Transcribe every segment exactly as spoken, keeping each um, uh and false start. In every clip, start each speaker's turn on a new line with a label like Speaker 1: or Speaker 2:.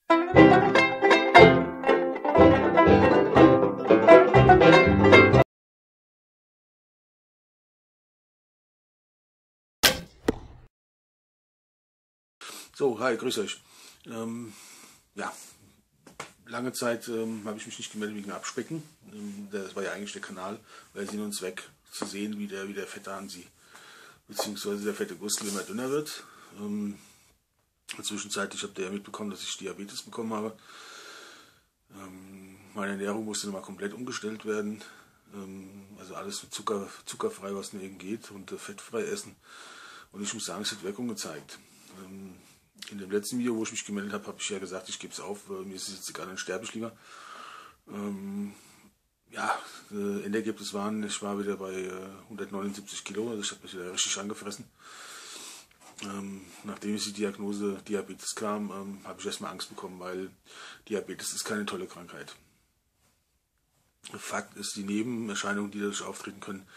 Speaker 1: So, hi, grüß euch. Ähm, ja, lange Zeit ähm, habe ich mich nicht gemeldet wegen Abspecken. Ähm, das war ja eigentlich der Kanal, weil Sinn und Zweck zu sehen, wie der, wie der fette Hansi beziehungsweise der fette Gustel immer dünner wird. Ähm, zwischenzeitlich habt ihr ja mitbekommen, dass ich Diabetes bekommen habe. Ähm, meine Ernährung musste nochmal komplett umgestellt werden. Ähm, also alles mit Zucker, zuckerfrei, was nur eben geht, und äh, fettfrei essen. Und ich muss sagen, es hat Wirkung gezeigt. Ähm, In dem letzten Video, wo ich mich gemeldet habe, habe ich ja gesagt, ich gebe es auf, mir ist es jetzt egal, dann sterbe ich lieber. Ähm, ja, äh, Endergebnis waren, ich war wieder bei äh, hundertneunundsiebzig Kilo, also ich habe mich wieder richtig angefressen. Ähm, nachdem ich die Diagnose Diabetes kam, ähm, habe ich erstmal Angst bekommen, weil Diabetes ist keine tolle Krankheit. Fakt ist, die Nebenerscheinungen, die dadurch auftreten können,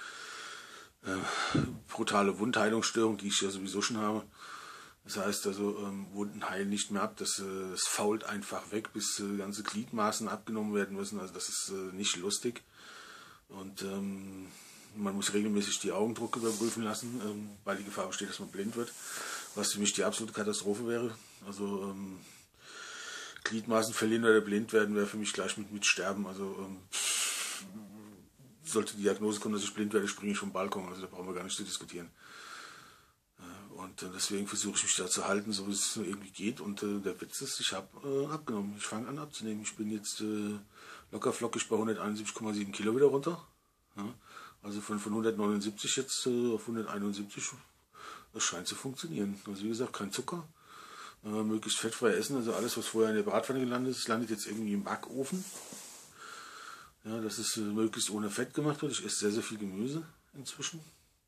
Speaker 1: äh, brutale Wundheilungsstörung, die ich ja sowieso schon habe. Das heißt also, ähm, Wunden heilen nicht mehr ab, das, äh, das fault einfach weg, bis äh, ganze Gliedmaßen abgenommen werden müssen. Also das ist äh, nicht lustig. Und ähm, man muss regelmäßig die Augendruck überprüfen lassen, ähm, weil die Gefahr besteht, dass man blind wird, was für mich die absolute Katastrophe wäre. Also ähm, Gliedmaßen verlieren oder blind werden wäre für mich gleich mit, mit Sterben. Also ähm, sollte die Diagnose kommen, dass ich blind werde, springe ich vom Balkon. Also da brauchen wir gar nicht zu diskutieren. Und äh, deswegen versuche ich mich da zu halten, so wie es nur irgendwie geht. Und äh, der Witz ist, ich habe äh, abgenommen. Ich fange an abzunehmen. Ich bin jetzt äh, locker flockig bei hunderteinundsiebzig Komma sieben Kilo wieder runter. Ja? Also von, von hundertneunundsiebzig jetzt äh, auf hunderteinundsiebzig. Das scheint zu funktionieren. Also wie gesagt, kein Zucker. Äh, möglichst fettfrei essen. Also alles, was vorher in der Bratpfanne gelandet ist, landet jetzt irgendwie im Backofen. Ja, dass es äh, möglichst ohne Fett gemacht wird. Ich esse sehr, sehr viel Gemüse inzwischen.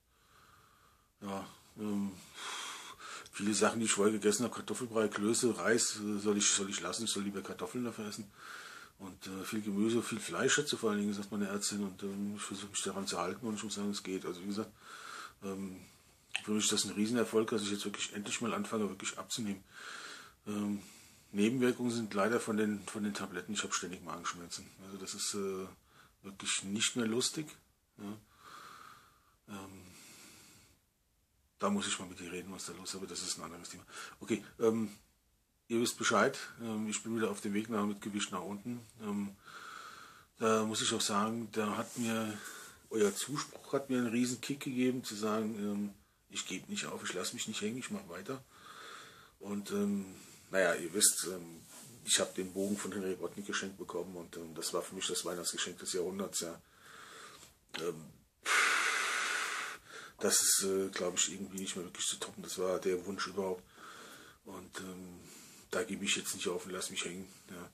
Speaker 1: Ja, ähm, viele Sachen, die ich vorher gegessen habe, Kartoffelbrei, Klöße, Reis, äh, soll ich, soll ich lassen, ich soll lieber Kartoffeln dafür essen. Und äh, viel Gemüse, viel Fleisch hat sie vor allen Dingen, sagt meine Ärztin, und ähm, ich versuche mich daran zu halten, und ich muss sagen, es geht. Also wie gesagt, ähm, für mich ist das ein Riesenerfolg, dass ich jetzt wirklich endlich mal anfange, wirklich abzunehmen. Ähm, Nebenwirkungen sind leider von den, von den Tabletten, ich habe ständig Magenschmerzen. Also das ist äh, wirklich nicht mehr lustig. Ja. Ähm, Da muss ich mal mit dir reden, was da los ist, aber das ist ein anderes Thema. Okay, ähm, ihr wisst Bescheid. Ähm, ich bin wieder auf dem Weg nach, mit Gewicht nach unten. Ähm, da muss ich auch sagen, da hat mir euer Zuspruch hat mir einen riesen Kick gegeben, zu sagen, ähm, ich gebe nicht auf, ich lasse mich nicht hängen, ich mache weiter. Und ähm, naja, ihr wisst, ähm, ich habe den Bogen von Henry Rodnick geschenkt bekommen, und ähm, das war für mich das Weihnachtsgeschenk des Jahrhunderts. Ja. Ähm, Das ist, äh, glaube ich, irgendwie nicht mehr wirklich zu toppen. Das war der Wunsch überhaupt. Und ähm, da gebe ich jetzt nicht auf und lasse mich hängen. Ja.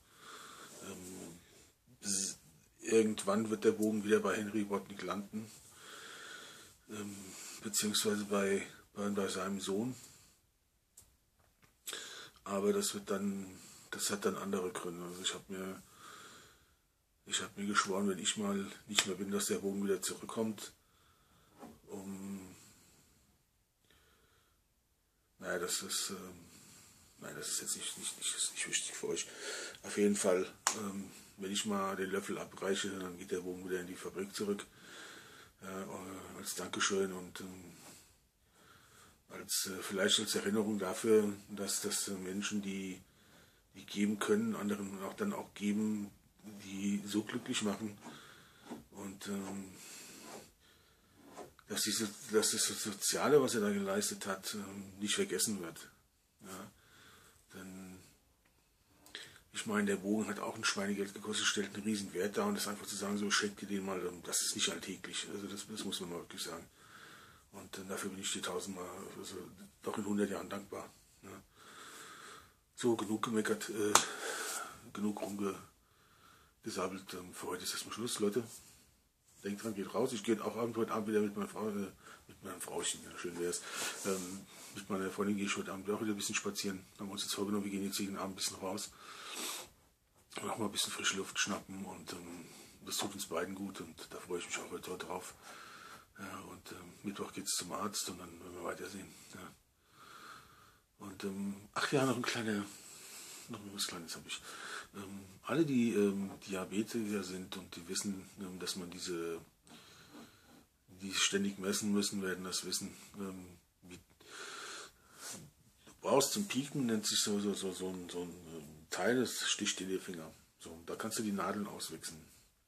Speaker 1: Ähm, irgendwann wird der Bogen wieder bei Henry Rodnick landen. Ähm, beziehungsweise bei, bei, bei seinem Sohn. Aber das wird dann, das hat dann andere Gründe. Also ich habe mir, ich habe mir geschworen, wenn ich mal nicht mehr bin, dass der Bogen wieder zurückkommt. Um, naja, das ist, ähm, nein, das ist jetzt nicht, nicht, nicht, nicht wichtig für euch. Auf jeden Fall, ähm, wenn ich mal den Löffel abreiche, dann geht der Bogen wieder in die Fabrik zurück. Äh, als Dankeschön und ähm, als äh, vielleicht als Erinnerung dafür, dass das äh, Menschen, die, die geben können, anderen auch dann auch geben, die so glücklich machen. Und ähm, dass, diese, dass das Soziale, was er da geleistet hat, ähm, nicht vergessen wird. Ja? Denn ich meine, der Bogen hat auch ein Schweinegeld gekostet, stellt einen riesen Wert dar, und das einfach zu sagen, so schenkt ihr den mal, das ist nicht alltäglich. Also das, das muss man mal wirklich sagen. Und äh, dafür bin ich dir tausendmal, also doch in hundert Jahren dankbar. Ja. So, genug gemeckert, äh, genug rumgesabbelt. Ähm, für heute ist erstmal Schluss, Leute. Denkt dran, geht raus. Ich gehe auch Abend, heute Abend wieder mit meiner Frau, äh, mit meinem Frauchen, ja, schön wäre es. Ähm, mit meiner Freundin gehe ich heute Abend auch wieder ein bisschen spazieren. Haben wir uns jetzt vorgenommen, wir gehen jetzt jeden Abend ein bisschen raus. Noch mal ein bisschen frische Luft schnappen, und ähm, das tut uns beiden gut, und da freue ich mich auch heute drauf. Ja, und ähm, Mittwoch geht es zum Arzt, und dann werden wir weitersehen. Ja. Und ähm, ach ja, noch ein kleiner, noch was Kleines habe ich. Ähm, alle, die ähm, Diabetiker sind und die wissen, ähm, dass man diese, die ständig messen müssen, werden das wissen. Ähm, wie, du brauchst zum Pieken, nennt sich so, so, so, so, ein, so ein Teil, das sticht in die Finger. So, da kannst du die Nadeln auswechseln.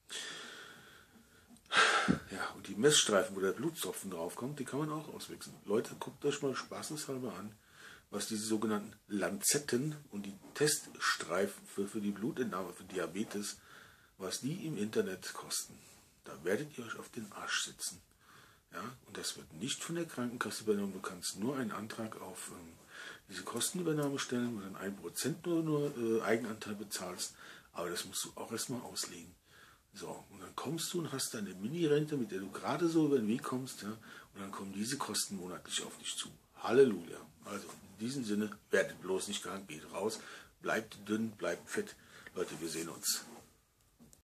Speaker 1: Ja, und die Messstreifen, wo der Blutstropfen draufkommt, die kann man auch auswechseln. Leute, guckt euch mal spaßeshalber an, was diese sogenannten Lanzetten und die Teststreifen für, für die Blutentnahme für Diabetes, was die im Internet kosten. Da werdet ihr euch auf den Arsch sitzen. Ja, und das wird nicht von der Krankenkasse übernommen. Du kannst nur einen Antrag auf ähm, diese Kostenübernahme stellen, wo dann ein Prozent nur, nur äh, Eigenanteil bezahlst. Aber das musst du auch erstmal auslegen. So, und dann kommst du und hast deine Mini-Rente, mit der du gerade so über den Weg kommst, ja, und dann kommen diese Kosten monatlich auf dich zu. Halleluja. Also in diesem Sinne, werdet bloß nicht krank, geht raus, bleibt dünn, bleibt fett. Leute, wir sehen uns.